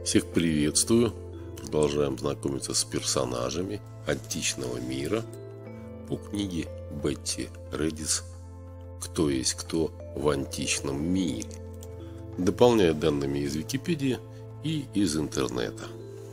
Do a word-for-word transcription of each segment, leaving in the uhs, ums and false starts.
Всех приветствую! Продолжаем знакомиться с персонажами античного мира по книге Бетти Редис «Кто есть кто в античном мире», дополняя данными из Википедии и из интернета.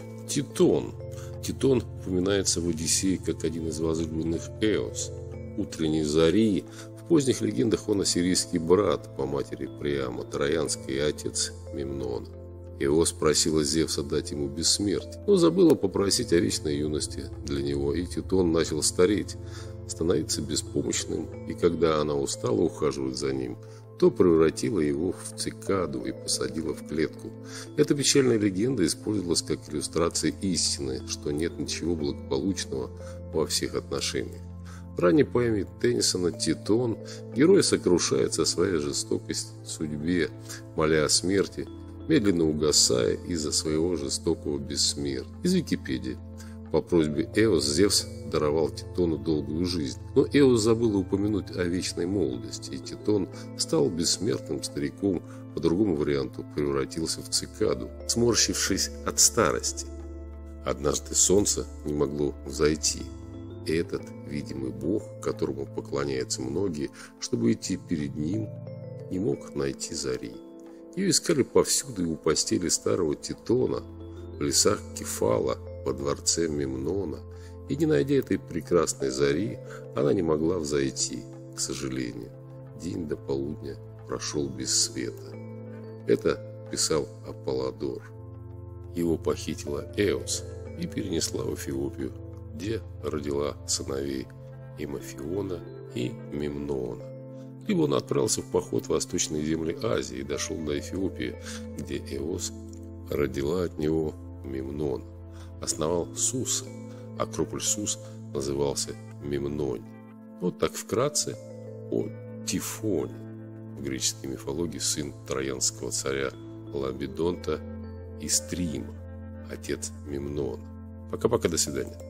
Титон. Титон упоминается в Одиссее как один из возлюбленных Эос, утренней зари. В поздних легендах он ассирийский брат по матери Приама, троянский отец Мемнона. Эос просила Зевса дать ему бессмертие, но забыла попросить о вечной юности для него, и Титон начал стареть, становиться беспомощным, и когда она устала ухаживать за ним, то превратила его в цикаду и посадила в клетку. Эта печальная легенда использовалась как иллюстрация истины, что нет ничего благополучного во всех отношениях. В ранней поэме Теннисона «Титон» герой сокрушается о своей жестокости, судьбе, моля о смерти, медленно угасая из-за своего жестокого бессмертия. Из Википедии. По просьбе Эос Зевс даровал Титону долгую жизнь, но Эос забыла упомянуть о вечной молодости, и Титон стал бессмертным стариком, по другому варианту превратился в цикаду, сморщившись от старости. Однажды солнце не могло взойти. Этот видимый бог, которому поклоняются многие, чтобы идти перед ним, не мог найти зари. Ее искали повсюду и у постели старого Титона, в лесах Кефала, во дворце Мемнона, и не найдя этой прекрасной зари, она не могла взойти, к сожалению. День до полудня прошел без света. Это писал Аполлодор. Его похитила Эос и перенесла в Эфиопию, где родила сыновей Имофиона и Мемнона. Либо он отправился в поход в восточные земли Азии и дошел до Эфиопии, где Эос родила от него Мемнона. Основал Суса. Акрополь Сус назывался Мемнонь. Вот так вкратце о Тифоне. В греческой мифологии сын троянского царя Лабидонта и Стрима, отец Мемнона. Пока-пока, до свидания.